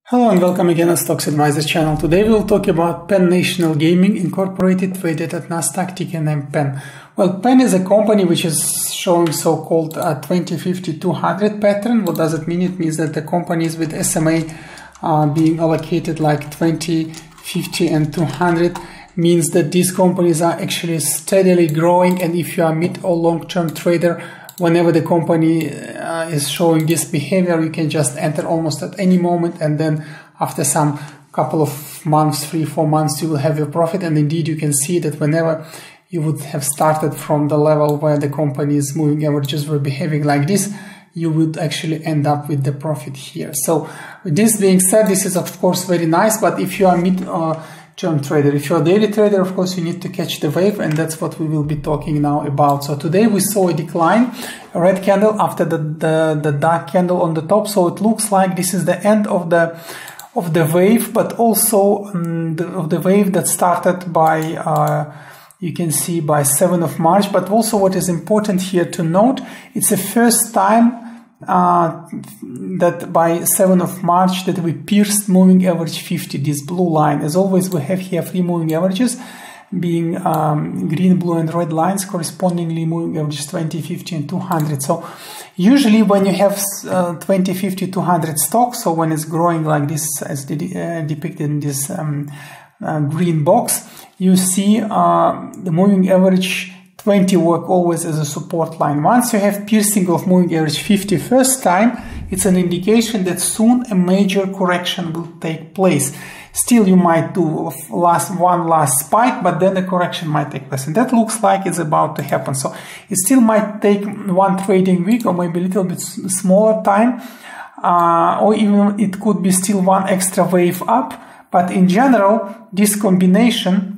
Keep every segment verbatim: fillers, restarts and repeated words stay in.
Hello and welcome again at Stocks Advisor channel. Today we'll talk about Penn National Gaming Incorporated, traded at Nasdaq, ticker name Penn. Well, Penn is a company which is showing so-called uh, twenty fifty two hundred pattern. What does it mean? It means that the companies with S M A uh, being allocated like twenty, fifty and two hundred means that these companies are actually steadily growing, and if you are mid or long-term trader, whenever the company uh, is showing this behavior, you can just enter almost at any moment, and then after some couple of months, three, four months, you will have your profit. And indeed, you can see that whenever you would have started from the level where the company's moving averages were behaving like this, you would actually end up with the profit here. So with this being said, this is of course very nice, but if you are mid uh, term trader, if you're a daily trader, of course you need to catch the wave, and that's what we will be talking now about. So today we saw a decline, a red candle after the, the, the dark candle on the top. So it looks like this is the end of the of the wave, but also um, the, of the wave that started by uh, you can see by seventh of March. But also what is important here to note, it's the first time uh that by seventh of March that we pierced moving average fifty, this blue line. As always, we have here three moving averages being um, green, blue and red lines, correspondingly moving averages twenty, fifty and two hundred. So usually when you have uh, twenty, fifty, two hundred stocks, so when it's growing like this as de uh, depicted in this um, uh, green box, you see uh, the moving average twenty work always as a support line. Once you have piercing of moving average fifty first time, it's an indication that soon a major correction will take place. Still, you might do last one last spike, but then the correction might take place, and that looks like it's about to happen. So it still might take one trading week, or maybe a little bit smaller time, uh, or even it could be still one extra wave up. But in general, this combination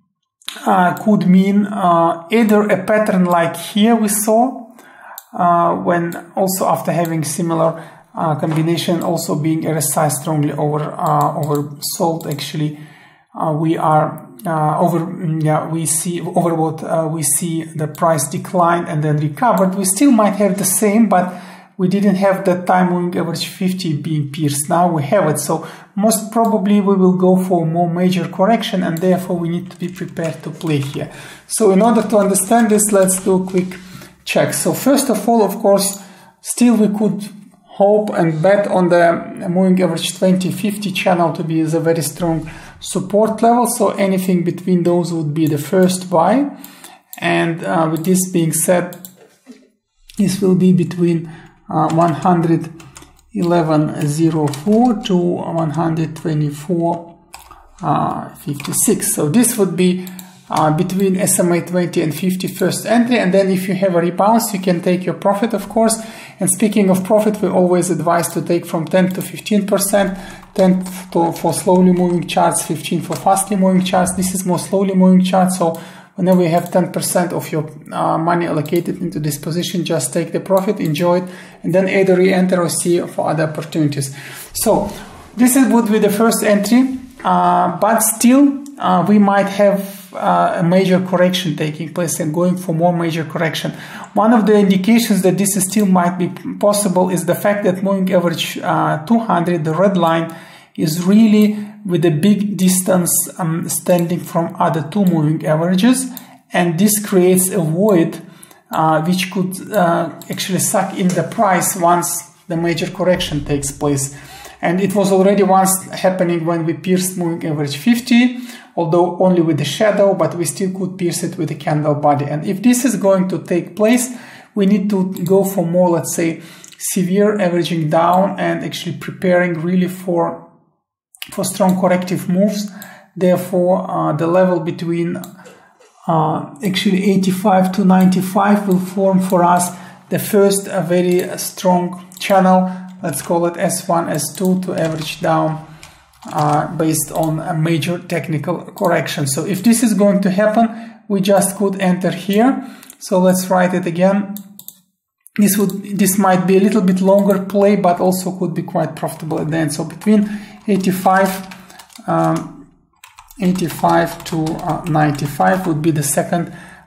Uh, could mean uh, either a pattern like here we saw, uh, when also after having similar uh, combination also being R S I strongly over uh, oversold. Actually, uh, we are uh, over. Yeah, we see overbought. Uh, we see the price decline and then recovered. We still might have the same, but we didn't have the time moving average fifty being pierced. Now we have it, so most probably we will go for more major correction, and therefore we need to be prepared to play here. So in order to understand this, let's do a quick check. So first of all, of course, still we could hope and bet on the moving average twenty, fifty channel to be as a very strong support level. So anything between those would be the first buy. And uh, with this being said, this will be between Uh, one hundred eleven point zero four to one hundred twenty-four point five six. So this would be uh, between S M A twenty and fifty first entry, and then if you have a rebound, you can take your profit, of course. And speaking of profit, we always advise to take from ten to fifteen percent, ten to, for slowly moving charts, fifteen for fastly moving charts. This is more slowly moving charts, so whenever you have ten percent of your uh, money allocated into this position, just take the profit, enjoy it, and then either re-enter or see for other opportunities. So this is, would be the first entry, uh, but still uh, we might have uh, a major correction taking place and going for more major correction. One of the indications that this is still might be possible is the fact that moving average uh, two hundred, the red line, is really with a big distance um, standing from other two moving averages, and this creates a void uh, which could uh, actually suck in the price once the major correction takes place. And it was already once happening when we pierced moving average fifty, although only with the shadow, but we still could pierce it with the candle body. And if this is going to take place, we need to go for more, let's say, severe averaging down and actually preparing really for for strong corrective moves. Therefore, uh, the level between uh, actually eighty-five to ninety-five will form for us the first a very strong channel. Let's call it S one, S two, to average down uh, based on a major technical correction. So if this is going to happen, we just could enter here. So let's write it again. This would this might be a little bit longer play, but also could be quite profitable at the end. So between eighty-five, um, eighty-five to uh, ninety-five would be the second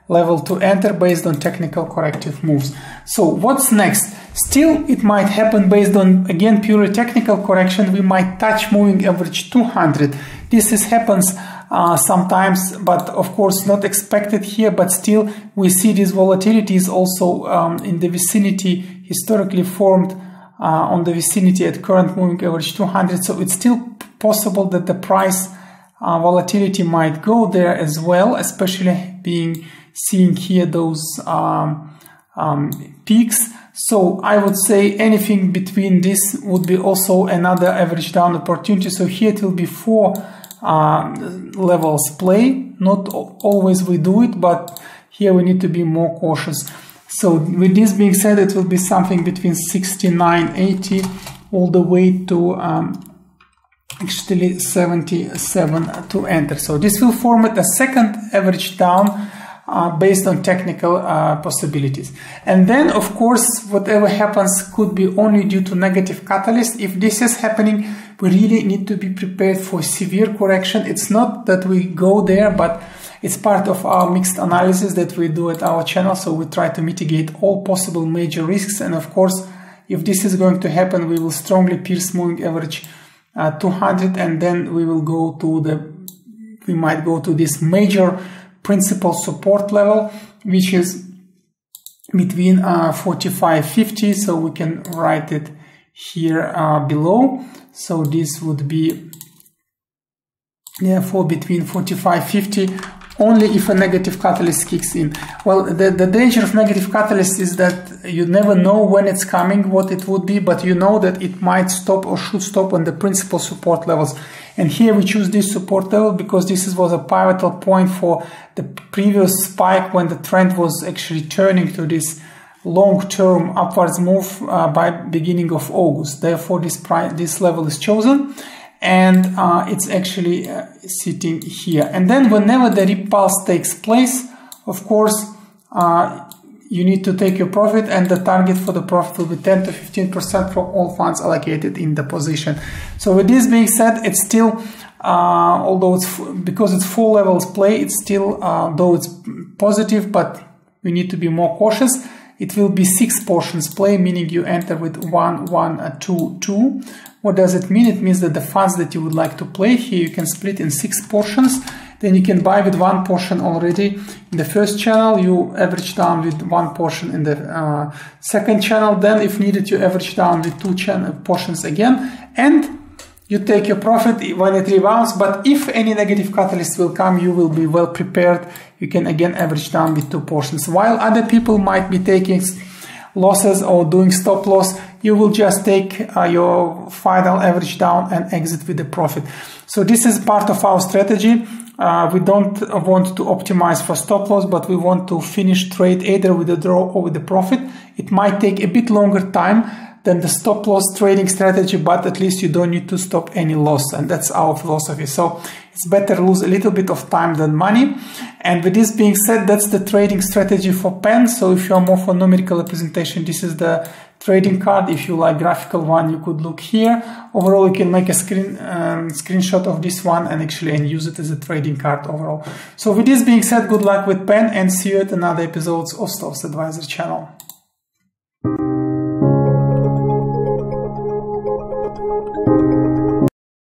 level to enter based on technical corrective moves. So what's next? Still, it might happen based on, again, purely technical correction. We might touch moving average two hundred. This is happens uh, sometimes, but of course not expected here, but still we see this volatility is also um, in the vicinity, historically formed uh, on the vicinity at current moving average two hundred. So it's still possible that the price uh, volatility might go there as well, especially being seeing here those um, um, peaks. So I would say anything between this would be also another average down opportunity. So here it will be four uh, levels play. Not always we do it, but here we need to be more cautious. So with this being said, it will be something between sixty-nine eighty all the way to um, actually seventy-seven to enter. So this will form a second average down Uh, based on technical uh, possibilities. And then, of course, whatever happens could be only due to negative catalyst. If this is happening, we really need to be prepared for severe correction. It's not that we go there, but it's part of our mixed analysis that we do at our channel. So we try to mitigate all possible major risks. And of course, if this is going to happen, we will strongly pierce moving average uh, two hundred, and then we will go to the, we might go to this major principal support level, which is between uh, forty-five fifty. So we can write it here uh, below. So this would be therefore between forty-five fifty, only if a negative catalyst kicks in. Well, the, the danger of negative catalyst is that you never know when it's coming, what it would be, but you know that it might stop or should stop on the principal support levels. And here we choose this support level because this was a pivotal point for the previous spike when the trend was actually turning to this long-term upwards move uh, by beginning of August. Therefore, this price, this level is chosen, and uh, it's actually uh, sitting here. And then whenever the repulse takes place, of course, uh, you need to take your profit, and the target for the profit will be ten to fifteen percent from all funds allocated in the position. So with this being said, it's still, uh, although it's, because it's four levels play, it's still, uh, though it's positive, but we need to be more cautious. It will be six portions play, meaning you enter with one, one, uh, two, two. What does it mean? It means that the funds that you would like to play here, you can split in six portions. Then you can buy with one portion already in the first channel, you average down with one portion in the uh, second channel. Then if needed, you average down with two channel portions again, and you take your profit when it rebounds. But if any negative catalyst will come, you will be well prepared. You can again average down with two portions. While other people might be taking losses or doing stop loss, you will just take uh, your final average down and exit with the profit. So this is part of our strategy. Uh, we don't want to optimize for stop loss, but we want to finish trade either with the draw or with the profit. It might take a bit longer time than the stop loss trading strategy, but at least you don't need to stop any loss, and that's our philosophy. So it's better lose a little bit of time than money. And with this being said, that's the trading strategy for Penn. So if you are more for numerical representation, this is the trading card. If you like graphical one, you could look here. Overall, you can make a screen um, screenshot of this one and actually and use it as a trading card overall. So with this being said, good luck with Penn, and see you at another episodes of Stocks Advisor channel.